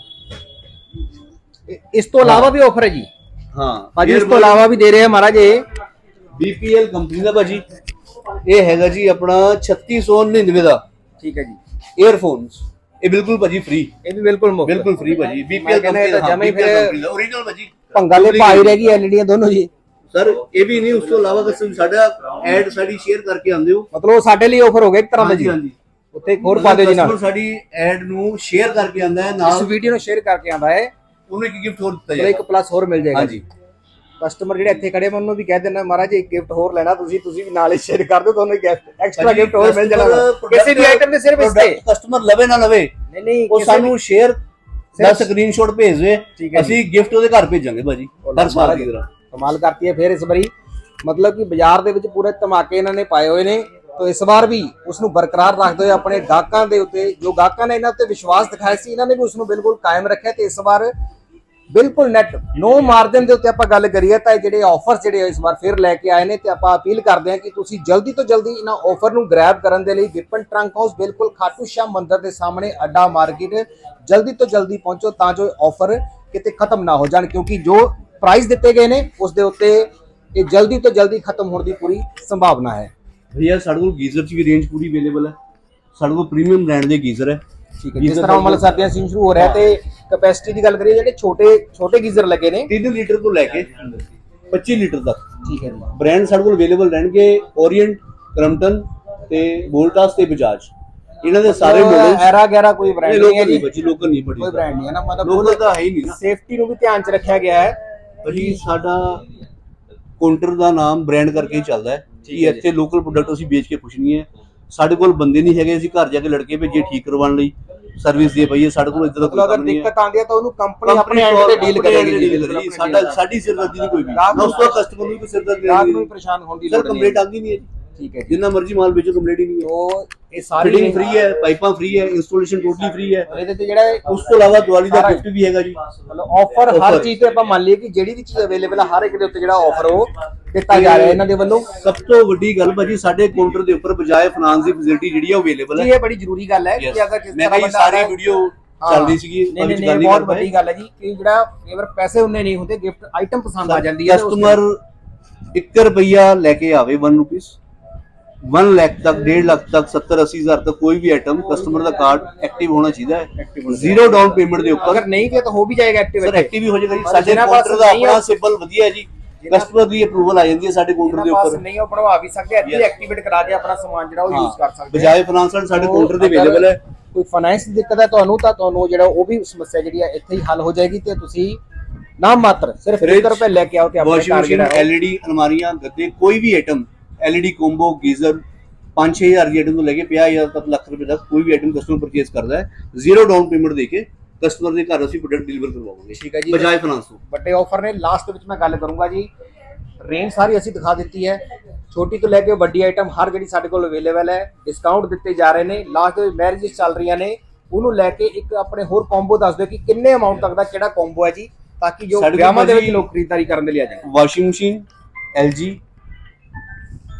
ਇਸ ਤੋਂ ਇਲਾਵਾ ਵੀ ਆਫਰ ਹੈ ਜੀ। ਹਾਂ ਭਾਜੀ ਇਸ ਤੋਂ ਇਲਾਵਾ ਵੀ ਦੇ ਰਹੇ ਆ ਮਹਾਰਾਜ ਇਹ ਬੀਪੀਐਲ ਕੰਪਨੀ ਦਾ ਭਾਜੀ। ਇਹ ਹੈਗਾ ਜੀ ਆਪਣਾ ਛੱਤੀ ਸੌ ਨੜਿਨਵੇਂ ਦਾ। ਠੀਕ ਹੈ ਜੀ। ਏਅਰਫੋਨਸ ਇਹ ਬਿਲਕੁਲ ਭਾਜੀ ਫ੍ਰੀ, ਇਹ ਵੀ ਬਿਲਕੁਲ ਮੁਫਤ, ਬਿਲਕੁਲ ਫ੍ਰੀ ਭਾਜੀ। ਬੀਪੀਐਲ ਕੰਪਨੀ ਦਾ ਜਮਾ ਹੀ ਫਿਰ ਓਰੀਜਨਲ ਭਾਜੀ, ਭੰਗਾ ਲੈ ਪਾਈ ਰਹੇਗੀ ਐਲਈਡੀਆਂ ਦੋਨੋਂ ਜੀ। ਸਰ ਇਹ ਵੀ ਨਹੀਂ, ਉਸ ਤੋਂ ਇਲਾਵਾ ਤੁਸੀਂ ਸਾਡਾ ਐਡ ਸਾਡੀ ਸ਼ੇਅਰ ਕਰਕੇ ਆਉਂਦੇ ਹੋ, ਮਤਲਬ ਸਾਡੇ ਲਈ ਆਫਰ ਹੋ ਗਿਆ ਇੱਕ ਤਰ੍ਹਾਂ ਦਾ ਜੀ। ਹਾਂਜੀ ਉੱਥੇ ਹੋਰ ਪਾ ਦਿਓ ਜੀ ਨਾਲ, ਸਾਡੀ ਐਡ ਨੂੰ ਸ਼ੇਅਰ ਕਰਕੇ ਆਂਦਾ ਹੈ, ਨਾਲ ਇਸ ਵੀਡੀਓ ਨੂੰ ਸ਼ੇਅਰ ਕਰਕੇ ਆਂਦਾ ਹੈ, ਉਹਨੂੰ ਇੱਕ ਗਿਫਟ ਹੋਰ ਦਿੱਤਾ ਜਾਏਗਾ, ਇੱਕ ਪਲੱਸ ਹੋਰ ਮਿਲ ਜਾਏਗਾ ਜੀ। ਕਸਟਮਰ ਜਿਹੜੇ ਇੱਥੇ ਖੜੇ ਮੈਂ ਉਹਨੂੰ ਵੀ ਕਹਿ ਦਿੰਦਾ ਮਹਾਰਾਜ ਇੱਕ ਗਿਫਟ ਹੋਰ ਲੈਣਾ ਤੁਸੀਂ ਤੁਸੀਂ ਵੀ ਨਾਲ ਹੀ ਸ਼ੇਅਰ ਕਰ ਦਿਓ, ਤੁਹਾਨੂੰ ਐਕਸਟਰਾ ਗਿਫਟ ਹੋਰ ਮਿਲ ਜਾਣਾ ਕਿਸੇ ਵੀ ਆਈਟਮ ਦੇ ਸਿਰਫ ਇਸ ਤੇ। ਕਸਟਮਰ ਲਵੇ ਨਾ ਲਵੇ ਨਹੀਂ ਨਹੀਂ ਉਹ ਸਾਨੂੰ ਸ਼ੇਅਰ ਦਾ ਸਕਰੀਨਸ਼ਾਟ ਭੇਜ ਦੇ, ਅਸੀਂ ਗਿਫਟ ਉਹਦੇ ਘਰ ਭੇਜਾਂਗੇ ਭਾਜੀ ਹਰ ਸਾਲ ਦੀ ਤਰ੍ਹਾਂ। ਕਮਾਲ ਕਰਤੀ ਹੈ ਫਿਰ ਇਸ ਵਾਰੀ, ਮਤਲਬ ਕਿ ਬਾਜ਼ਾਰ ਦੇ ਵਿੱਚ ਪੂਰੇ ਧਮਾਕੇ ਇਹਨਾਂ ਨੇ ਪਾਏ ਹੋਏ ਨੇ। तो इस बार भी उसਨੂੰ बरकरार रखते हुए अपने गाहकों के उत्ते जो गाहकों ने इन्होंने विश्वास दिखाया सी इन्होंने भी उसਨੂੰ बिल्कुल कायम रखा। तो इस बार बिल्कुल नैट नो मार्जिन के उत्ते आपां गल करिए तो जिहड़े ऑफर जिहड़े इस बार फिर लैके आए ने ते आपां अपील करते हैं कि तुसीं जल्दी तो जल्दी इन्हां ऑफर नूं ग्रैब करन दे लई विपन ट्रंक हाउस बिल्कुल खाटू श्याम मंदिर के सामने अड्डा मार्केट जल्दी तो जल्दी पहुंचो तां जो ऑफर किते खत्म ना हो जाण, क्योंकि जो प्राइस दिते गए ने उस दे उत्ते ये जल्दी तो जल्दी खत्म होने की पूरी संभावना है। भैया साढ़े को गीजर की भी रेंज पूरी अवेलेबल है, साढ़े को प्रीमियम ब्रांड के गीजर है। ठीक है, जिस तरह मतलब सर्दियां सीजन शुरू हो रहा है ते कैपेसिटी की गल करिए जेडे छोटे छोटे गीजर लगे ने तीन लीटर तो लेके पच्चीस लीटर तक। ठीक है, ब्रांड साढ़े को अवेलेबल रहणगे ओरिएंट, क्रम्पटन ते वोल्टास ते बजाज। इन्हां दे सारे मॉडल एरा गैरा कोई ब्रांड नहीं है जी, बच्ची लोकल नहीं पड़ी, कोई ब्रांड नहीं है ना, मतलब लोकल तो है ही नहीं ना। सेफ्टी ਨੂੰ ਵੀ ਧਿਆਨ ਚ ਰੱਖਿਆ ਗਿਆ ਹੈ ਭਾਜੀ। ਸਾਡਾ ਕਾਊਂਟਰ ਦਾ ਨਾਮ ਬ੍ਰਾਂਡ ਕਰਕੇ ਹੀ ਚੱਲਦਾ ਹੈ ਕਿ ਇੱਥੇ ਲੋਕਲ ਪ੍ਰੋਡਕਟ ਅਸੀਂ ਵੇਚ ਕੇ ਖੁਸ਼ ਨਹੀਂ ਹੈ। ਸਾਡੇ ਕੋਲ ਬੰਦੇ ਨਹੀਂ ਹੈਗੇ ਅਸੀਂ ਘਰ ਜਾ ਕੇ ਲੜਕੇ ਭੇਜੀਏ ਠੀਕ ਕਰਵਾਉਣ ਲਈ, ਸਰਵਿਸ ਦੇ ਪਈਏ। ਸਾਡੇ ਕੋਲ ਇਦਾਂ ਦਾ ਕੋਈ ਅਗਰ ਕੰਮ ਨਹੀਂ ਹੈ। ਦਿੱਕਤ ਆਂਦੀ ਹੈ ਤਾਂ ਉਹਨੂੰ ਕੰਪਨੀ ਆਪਣੇ ਐਂਡ ਤੇ ਡੀਲ ਕਰੇਗੀ। ਸਾਡਾ ਸਾਡੀ ਸਿਰਦਰਦੀ ਨਹੀਂ ਕੋਈ ਵੀ ਨਾ, ਉਸ ਤੋਂ ਕਸਟਮਰ ਨੂੰ ਕੋਈ ਸਿਰਦਰਦੀ ਨਹੀਂ, ਕੋਈ ਪਰੇਸ਼ਾਨ ਹੋਣ ਦੀ ਲੋੜ ਨਹੀਂ। ਸਰ ਕੰਪਲੀਟ ਆਂਦੀ ਨਹੀਂ ਹੈ। ठीक है, जितना मर्जी माल बेचो कंप्लीट ही नहीं है। तो ये सारी फिटिंग फ्री है, पाइपां फ्री है, इंस्टॉलेशन टोटली फ्री है। ਇਹਦੇ ਤੇ ਜਿਹੜਾ ਉਸ ਤੋਂ ਇਲਾਵਾ ਦੀਵਾਲੀ ਦਾ ਗਿਫਟ ਵੀ ਹੈਗਾ ਜੀ। ਮਤਲਬ ਆਫਰ ਹਰ ਚੀਜ਼ ਤੇ ਆਪਾਂ ਮੰਨ ਲਈਏ ਕਿ ਜਿਹੜੀ ਵੀ ਚੀਜ਼ ਅਵੇਲੇਬਲ ਹੈ ਹਰ ਇੱਕ ਦੇ ਉੱਤੇ ਜਿਹੜਾ ਆਫਰ ਉਹ ਦਿੱਤਾ ਜਾ ਰਿਹਾ ਇਹਨਾਂ ਦੇ ਵੱਲੋਂ। ਸਭ ਤੋਂ ਵੱਡੀ ਗੱਲ ਭਾਜੀ ਸਾਡੇ ਕਾਊਂਟਰ ਦੇ ਉੱਪਰ ਬਜਾਏ ਫਾਈਨਾਂਸ ਦੀ ਫੈਸਿਲਿਟੀ ਜਿਹੜੀ ਹੈ ਅਵੇਲੇਬਲ ਹੈ। ਜੀ ਇਹ ਬੜੀ ਜ਼ਰੂਰੀ ਗੱਲ ਹੈ ਕਿ ਅਗਰ ਜਿਸ ਤਰ੍ਹਾਂ ਬੰਦਾ ਸਾਰੀ ਵੀਡੀਓ ਚੱਲਦੀ ਸੀਗੀ, ਨਹੀਂ ਨਹੀਂ ਬਹੁਤ ਵੱਡੀ ਗੱਲ ਹੈ ਜੀ ਕਿ ਜਿਹੜਾ ਕੇਵਰ ਪੈਸੇ ਉਹਨੇ ਨਹੀਂ ਹੁੰਦੇ, ਗਿਫਟ ਆਈਟਮ ਪਸੰਦ ਆ ਜਾਂਦੀ ਹੈ। ਕਸਟਮਰ ਇੱਕ ਰੁਪਈਆ ਲੈ ਕੇ ਆਵੇ ਇੱਕ ਰੁਪੀਸ वन लाख तक, डेढ़ लाख तक, सत्तर अस्सी हजार तक कोई भी आइटम कस्टमर का कार्ड एक्टिव होना चाहिए। जीरो डाउन पेमेंट के ऊपर अगर नहीं किया तो हो भी जाएगा एक्टिव। सर एक्टिव ही हो जाएगा जी। साडे काउंटर ਦਾ ਆਪਣਾ ਸਿੰਬਲ ਵਧੀਆ ਹੈ ਜੀ, ਕਸਟਮਰ ਦੀ ਅਪਰੂਵਲ ਆ ਜਾਂਦੀ ਹੈ ਸਾਡੇ ਕਾਊਂਟਰ ਦੇ ਉੱਪਰ। ਨਹੀਂ ਉਹ ਬਣਵਾ ਵੀ ਸਕਦੇ, ਇੱਥੇ ਐਕਟੀਵੇਟ ਕਰਾ ਕੇ ਆਪਣਾ ਸਮਾਨ ਜਿਹੜਾ ਉਹ ਯੂਜ਼ ਕਰ ਸਕਦੇ। ਬਜਾਏ ਫਾਈਨਾਂਸ ਸਾਡੇ ਕਾਊਂਟਰ ਤੇ ਅਵੇਲੇਬਲ ਹੈ। ਕੋਈ ਫਾਈਨਾਂਸ ਦੀ ਦਿੱਕਤ ਹੈ ਤੁਹਾਨੂੰ ਤਾਂ ਤੁਹਾਨੂੰ ਜਿਹੜਾ ਉਹ ਵੀ ਸਮੱਸਿਆ ਜਿਹੜੀ ਹੈ ਇੱਥੇ ਹੀ ਹੱਲ ਹੋ ਜਾਏਗੀ ਤੇ ਤੁਸੀਂ ਨਾਮ ਮਾਤਰ ਸਿਰਫ ਇੱਕ ਰੁਪਏ ਲੈ ਕੇ ਆਓ ਤੇ ਆਪਣੇ ਘਰ ਜਿਹੜਾ ਐਲਈਡੀ ਅਲਮਾਰੀਆਂ, ਗੱਦੇ, ਕੋਈ ਵੀ ਆਈਟਮ ਐਲਈਡੀ ਕੋਂਬੋ, ਗੀਜ਼ਰ पाँच छह हजार की आइटम तो लेके पचास हजार तक लाख रुपए तक कोई भी आइटम कस्टमर परचेज करता है, जीरो डाउन पेमेंट देके कस्टमर के घर ਅਸੀਂ प्रोडक्ट डिलीवर ਕਰਵਾਵਾਂਗੇ। ਠੀਕ ਹੈ ਜੀ, ਬਜਾਏ ਫਾਈਨਾਂਸ ਤੋਂ ਵੱਡੇ ਆਫਰ ਨੇ। ਲਾਸਟ ਵਿੱਚ ਮੈਂ ਗੱਲ ਕਰੂੰਗਾ ਜੀ, ਰੇਂਜ ਸਾਰੀ ਅਸੀਂ ਦਿਖਾ ਦਿੱਤੀ ਹੈ, ਛੋਟੀ ਤੋਂ ਲੈ ਕੇ ਵੱਡੀ ਆਈਟਮ ਹਰ ਜਿਹੜੀ ਸਾਡੇ ਕੋਲ ਅਵੇਲੇਬਲ ਹੈ। ਡਿਸਕਾਊਂਟ ਦਿੱਤੇ ਜਾ ਰਹੇ ਨੇ, ਲਾਸਟ ਦੇ ਮੈਰਿਜਸ ਚੱਲ ਰਹੀਆਂ ਨੇ, ਉਹਨੂੰ ਲੈ ਕੇ ਇੱਕ ਆਪਣੇ ਹੋਰ ਕੰਬੋ ਦੱਸ ਦਿਓ ਕਿ ਕਿੰਨੇ ਅਮਾਉਂਟ ਤੱਕ ਦਾ ਕਿਹੜਾ ਕੰਬੋ ਹੈ ਜੀ, ਤਾਂ ਕਿ ਜੋ ਵਿਆਹਾਂ ਦੇ ਵਿੱਚ ਲੋਕ ਖਰੀਦਦਾਰੀ ਕਰਨ ਦੇ ਲਈ ਆ ਜਾਣ। Washing machine LG,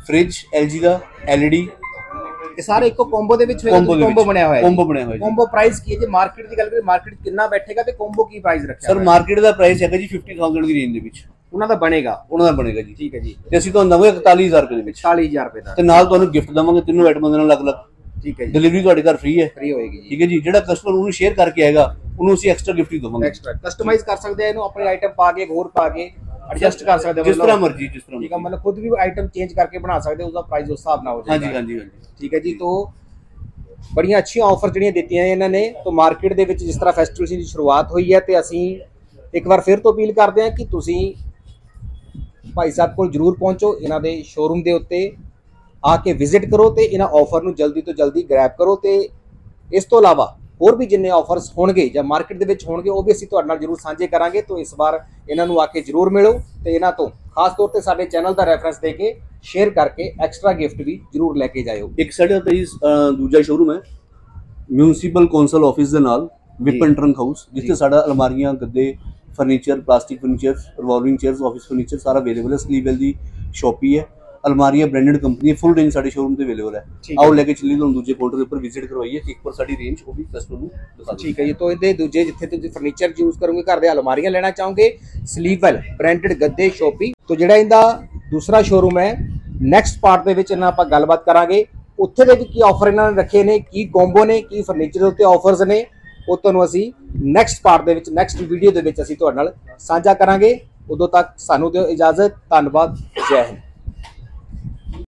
fridge LG ਦਾ, ਐਲਈਡੀ, ਇਹ ਸਾਰੇ ਇੱਕੋ ਕੰਬੋ ਦੇ ਵਿੱਚ Combo ਦੇ ਕੰਬੋ ਵਿੱਚ। ਬਣਿਆ ਹੋਇਆ ਹੈ Combo ਬਣਿਆ ਹੋਇਆ ਜੀ। ਕੰਬੋ ਪ੍ਰਾਈਸ ਕੀ ਹੈ ਜੇ ਮਾਰਕੀਟ ਦੀ ਗੱਲ ਕਰੀਏ, ਮਾਰਕੀਟ ਕਿੰਨਾ ਬੈਠੇਗਾ ਤੇ ਕੰਬੋ ਕੀ ਪ੍ਰਾਈਸ ਰੱਖਿਆ ਸਰ ਮਾਰਕੀਟ ਦਾ ਪ੍ਰਾਈਸ ਹੈਗਾ ਜੀ ਫਿਫਟੀ ਥਾਊਜ਼ੈਂਡ ਦੀ ਰੇਂਜ ਦੇ ਵਿੱਚ ਉਹਨਾਂ ਦਾ ਬਣੇਗਾ? ਉਹਨਾਂ ਦਾ ਬਣੇਗਾ ਜੀ। ਠੀਕ ਹੈ ਜੀ। ਤੇ ਅਸੀਂ ਤੁਹਾਨੂੰ ਦਵਾਂਗੇ ਇਕਤਾਲੀ ਹਜ਼ਾਰ ਰੁਪਏ ਦੇ ਵਿੱਚ, ਚਾਲੀ ਹਜ਼ਾਰ ਰੁਪਏ ਦਾ। ਤੇ ਨਾਲ ਤੁਹਾਨੂੰ ਗਿਫਟ ਦਵਾਂਗੇ ਤਿੰਨੋਂ ਆਈਟਮਾਂ ਦੇ ਨਾਲ ਅਲੱਗ-ਅਲੱਗ। ਠੀਕ ਹੈ ਜੀ। ਡਿਲੀਵਰੀ ਤੁਹਾਡੇ ਘਰ ਫ੍ਰੀ ਹੈ। ਫ੍ਰੀ ਹੋਏਗੀ ਜੀ। ਠੀਕ ਹੈ ਜੀ। ਜਿਹੜਾ ਕਸਟਮਰ ਉਹਨੂੰ ਸ਼ੇਅਰ ਕਰਕੇ ਆਏਗਾ ਉਹਨੂੰ ਅਸੀਂ ਐਕਸਟਰਾ ਗਿਫਟ ਹੀ ਦਵਾਂਗੇ। ਐਕਸਟਰਾ ਕਸਟਮਾਈਜ਼ ਕਰ ਸਕਦੇ ਆ ਇਹਨੂੰ, ਆਪਣੀ ਆਈਟਮ ਪਾ ਕੇ ਹੋਰ ਪਾ ਕੇ ਐਡਜਸਟ ਕਰ ਸਕਦੇ ਹੋ, ਜਿਸ ਤਰ੍ਹਾਂ ਮਰਜ਼ੀ ਜਿਸ ਤਰ੍ਹਾਂ ਠੀਕ ਹੈ, ਮਤਲਬ ਖੁਦ ਵੀ ਆਈਟਮ ਚੇਂਜ ਕਰਕੇ ਬਣਾ ਸਕਦੇ ਹੋ, ਉਹਦਾ ਪ੍ਰਾਈਸ ਉਸ ਹਿਸਾਬ ਨਾਲ ਹੋ ਜਾਏਗਾ। ਹਾਂਜੀ ਹਾਂਜੀ ਹਾਂਜੀ ਠੀਕ ਹੈ ਜੀ। ਤੋਂ ਬੜੀਆਂ ਅੱਛੀਆਂ ਆਫਰ ਜਿਹੜੀਆਂ ਦਿੱਤੀਆਂ ਇਹਨਾਂ ਨੇ। ਤੋਂ ਮਾਰਕੀਟ ਦੇ ਵਿੱਚ ਜਿਸ ਤਰ੍ਹਾਂ ਫੈਸਟੀਵਲ ਦੀ ਸ਼ੁਰੂਆਤ ਹੋਈ ਹੈ ਤੇ ਅਸੀਂ ਇੱਕ ਵਾਰ ਫਿਰ ਤੋਂ ਅਪੀਲ ਕਰਦੇ ਹਾਂ ਕਿ ਤੁਸੀਂ ਭਾਈ ਸਾਹਿਬ ਕੋਲ ਜਰੂਰ ਪਹੁੰਚੋ, ਇਹਨਾਂ ਦੇ ਸ਼ੋਰੂਮ ਦੇ ਉੱਤੇ ਆ ਕੇ ਵਿਜ਼ਿਟ ਕਰੋ ਤੇ ਇਹਨਾਂ ਆਫਰ ਨੂੰ ਜਲਦੀ ਤੋਂ ਜਲਦੀ ਗ੍ਰੈਬ ਕਰੋ। ਤੇ ਇਸ ਤੋਂ ਇਲਾਵਾ ਹੋਰ ਵੀ ਜਿੰਨੇ ਆਫਰਸ ਹੋਣਗੇ ਜਾਂ ਮਾਰਕੀਟ ਦੇ ਵਿੱਚ ਹੋਣਗੇ ਉਹ ਵੀ ਅਸੀਂ ਤੁਹਾਡੇ ਨਾਲ ਜਰੂਰ ਸਾਂਝੇ ਕਰਾਂਗੇ। ਤੋਂ ਇਸ ਵਾਰ ਇਹਨਾਂ ਨੂੰ ਆ ਕੇ ਜਰੂਰ ਮਿਲੋ ਤੇ ਇਹਨਾਂ ਤੋਂ ਖਾਸ ਤੌਰ ਤੇ ਸਾਡੇ ਚੈਨਲ ਦਾ ਰੈਫਰੈਂਸ ਦੇ ਕੇ ਸ਼ੇਅਰ ਕਰਕੇ ਐਕਸਟਰਾ ਗਿਫਟ ਵੀ ਜਰੂਰ ਲੈ ਕੇ ਜਾਇਓ। ਇੱਕ ਸਾਡੇ ਤੇ ਦੂਜਾ ਸ਼ੋਰੂਮ ਹੈ ਮਿਊਨਿਸਪਲ ਕੌਂਸਲ ਆਫਿਸ ਦੇ ਨਾਲ, ਵਿਪਨ ਟਰੰਕ ਹਾਊਸ, ਜਿੱਥੇ ਸਾਡਾ ਅਲਮਾਰੀਆਂ, ਗੱਦੇ, furniture, plastic furniture, revolving chairs, office furniture ਸਾਰਾ ਅਵੇਲੇਬਲ ਹੈ। ਸਲੀਵੈਲ ਦੀ ਸ਼ॉप ਹੀ ਹੈ। ਅਲਮਾਰੀਆਂ ਬ੍ਰਾਂਡਡ ਕੰਪਨੀ ਹੈ, ਫੁੱਲ ਰੇਂਜ ਸਾਡੇ ਸ਼ੋਰੂਮ ਤੇ ਅਵੇਲੇਬਲ ਹੈ। ਆਓ ਲੈ ਕੇ ਚੱਲੀ ਤੁਹਾਨੂੰ ਦੂਜੇ ਕਾਊਂਟਰ ਦੇ ਉੱਪਰ ਵਿਜ਼ਿਟ ਕਰਵਾਈਏ, ਇੱਕ ਵਾਰ ਸਾਡੀ ਰੇਂਜ ਉਹ ਵੀ ਕਸਟਮਰ ਨੂੰ ਦਿਖਾ। ਠੀਕ ਹੈ ਜੀ। ਤੋਂ ਇਹਦੇ ਦੂਜੇ ਜਿੱਥੇ ਤੁਸੀਂ ਫਰਨੀਚਰ ਯੂਜ਼ ਕਰੋਗੇ, ਘਰ ਦੇ ਅਲਮਾਰੀਆਂ ਲੈਣਾ ਚਾਹੋਗੇ, ਸਲੀਵਲ ਬ੍ਰਾਂਡਡ ਗੱਦੇ ਸ਼ੋਪੀ। ਤੋਂ ਜਿਹੜਾ ਇਹਦਾ ਦੂਸਰਾ ਸ਼ੋਰੂਮ ਹੈ, ਨੈਕਸਟ ਪਾਰਟ ਦੇ ਵਿੱਚ ਇਹਨਾਂ ਆਪਾਂ ਗੱਲਬਾਤ ਕਰਾਂਗੇ ਉੱਥੇ ਦੇ ਵੀ ਕੀ ਆਫਰ ਇਹਨਾਂ ਨੇ ਰੱਖੇ ਨੇ, ਕੀ ਕੰਬੋ ਨੇ, ਕੀ ਫਰਨੀਚਰ ਦੇ ਉੱਤੇ ਆਫਰਸ ਨੇ, ਉਹ ਤੁਹਾਨੂੰ ਅਸੀਂ ਨੈਕਸਟ ਪਾਰਟ ਦੇ ਵਿੱਚ, ਨੈਕਸਟ ਵੀਡੀਓ ਦੇ ਵਿੱਚ ਅਸੀਂ ਤੁਹਾਡੇ ਨਾਲ ਸਾਂਝਾ ਕਰਾਂਗੇ। ਉਦੋਂ ਤੱਕ ਸਾਨੂੰ ਦਿਓ ਇਜਾਜ਼ਤ। ਧੰਨਵਾਦ। ਜੈ ਹਿੰਦ।